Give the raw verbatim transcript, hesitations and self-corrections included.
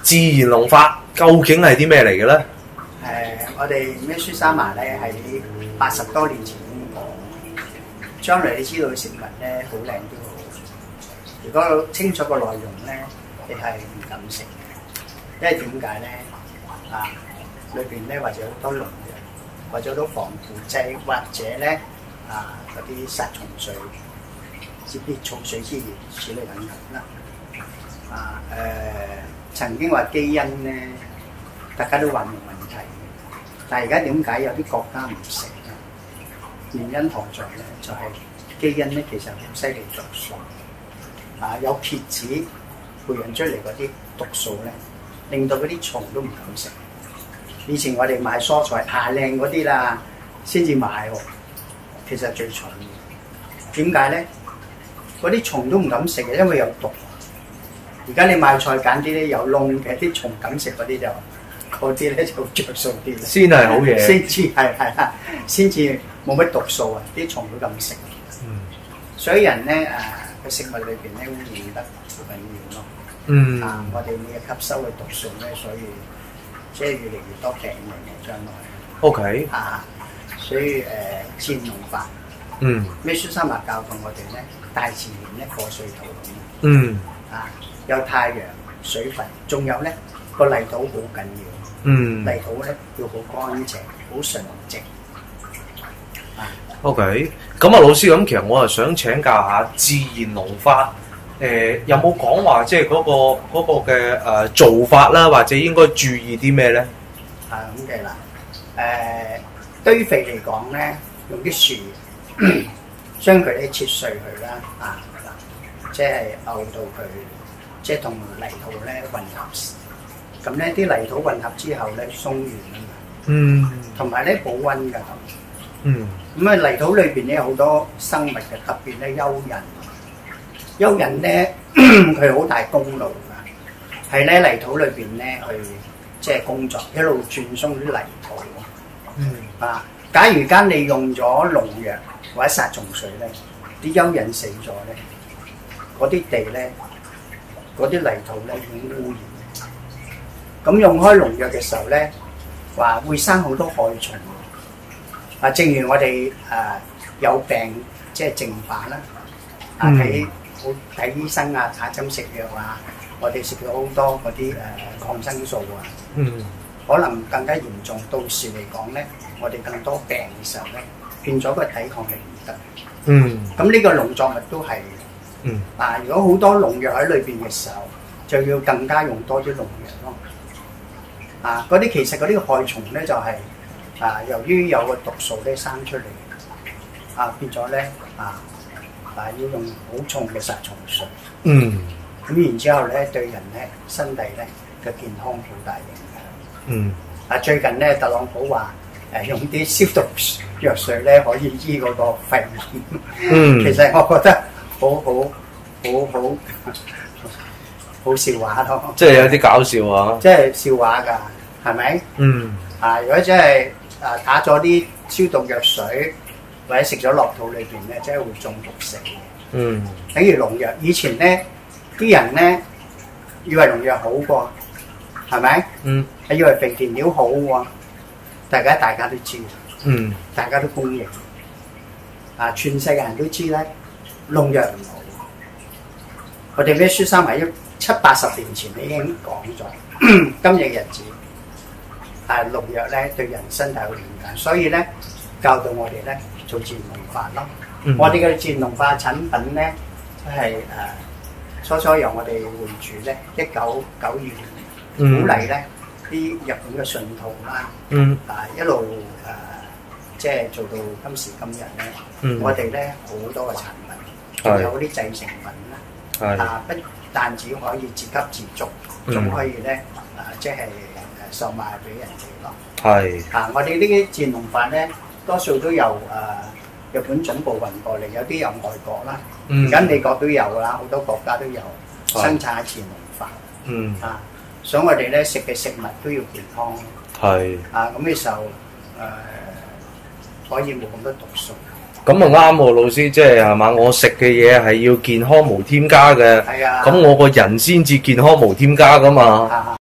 自然農法究竟係啲咩嚟嘅咧？誒、 呃，我哋咩書三麻咧喺八十多年前已經講，將來你知道嘅食物咧好靚都好，如果清楚個內容咧，你係唔敢食嘅，因為點解咧？啊，裏邊咧或者好多農藥，或者好多防腐劑，或者咧啊嗰啲殺蟲水、接啲草水之類之類等等啦。啊誒、呃，曾經話基因咧，大家都話冇問題，但係而家點解有啲國家唔食咧？原因何在咧？就係、是、基因咧其實好犀利毒素，啊有蠍子培養出嚟嗰啲毒素咧，令到嗰啲蟲都唔敢食。以前我哋買蔬菜下靚嗰啲啦，先至買喎，其實最蠢嘅。點解咧？嗰啲蟲都唔敢食嘅，因為有毒。而家你買菜揀啲咧有窿嘅，啲蟲敢食嗰啲就嗰啲咧就着數啲。 先係好嘢， 先至係係啦，先至冇乜毒素啊！啲蟲都敢食。嗯，所以人咧誒個食物裏邊咧污染得好緊要咯。嗯，啊，我哋每日吸收嘅毒素咧，所以即係越嚟越多病人嘅將來。 O K。啊， 所以誒自然農法。嗯。咩書三麻教導我哋咧，大自然咧破碎土壤。嗯。啊。有太陽、水分，仲有咧個泥土好緊要。嗯，泥土咧要好乾淨、好純淨。啊 ，OK。咁啊，老師咁，其實我係想請教下自然農法，誒、呃、有冇講話即係嗰個嗰、嗰個嘅誒、呃、做法啦，或者應該注意啲咩咧？ 係咁嘅啦。誒、呃、堆肥嚟講咧，用啲樹將佢咧切碎佢啦，啊，即係漚到佢。即係同泥土咧混合，咁咧啲泥土混合之後咧鬆軟啊嘛，嗯，同埋咧保溫㗎咁，嗯，咁啊泥土裏邊咧有好多生物嘅，特別咧蚯蚓，蚯蚓咧佢好大功勞㗎，係咧泥土裏邊咧去即係工作，一路轉鬆啲泥土，嗯，啊，假如間你用咗農藥或者殺蟲水咧，啲蚯蚓死咗咧，嗰啲地咧。嗰啲泥土咧已經污染，咁用開農藥嘅時候咧，話會生好多害蟲。啊，正如我哋誒、呃、有病即係淨化啦，啊睇好睇醫生啊，打針食藥啊，我哋食咗好多嗰啲誒抗生素啊，嗯，可能更加嚴重。到時嚟講咧，我哋更多病嘅時候咧，變咗個抵抗力唔得。嗯，咁呢個農作物都係。嗯，啊！如果好多農藥喺裏邊嘅時候，就要更加用多啲農藥咯。啊，嗰啲其實嗰啲害蟲咧就係、是、啊，由於有個毒素咧生出嚟，啊變咗咧啊啊要用好重嘅殺蟲水。嗯，咁然之後咧對人咧身體咧嘅健康好大影響。嗯，啊最近咧特朗普話誒、啊、用啲消毒藥水咧可以醫嗰個肺炎。嗯，其實我覺得。好好好好好笑話咯， 即係有啲搞笑啊！ 即係笑話㗎，係咪？嗯。啊，如果真係啊打咗啲消毒藥水，或者食咗落肚裏邊咧，真係會中毒死嘅。嗯。等於農藥，以前咧啲人咧以為農藥好過，係咪？嗯。係以為肥田料好喎，大家大家都知。嗯。大家都公認。啊，全世界人都知咧。農藥唔好，我哋咩書三麻一七八十年前已經講咗，今日日子，啊農藥咧對人身體好影響，所以咧教導我哋咧做自然農法咯。嗯、我哋嘅自然農法產品咧，係誒、呃、初初由我哋會主咧，一九九二年、嗯、鼓勵咧啲日本嘅信徒啦，嗯、啊一路誒、呃、即係做到今時今日咧，嗯、我哋咧好多嘅產品。仲有啲製成品啦，啊不但止可以自給自足，仲可以咧啊即係誒售賣俾人哋咯。係啊，我哋呢啲自然農法咧，多數都由誒日本總部運過嚟，有啲由外國啦，而家美國都有啦，好多國家都有生產自然農法。嗯啊，所以我哋咧食嘅食物都要健康。係啊，咁嘅時候誒可以冇咁多毒素。 咁啊啱喎，老師，即係係嘛？我食嘅嘢係要健康無添加嘅，咁我個人先至健康無添加噶嘛。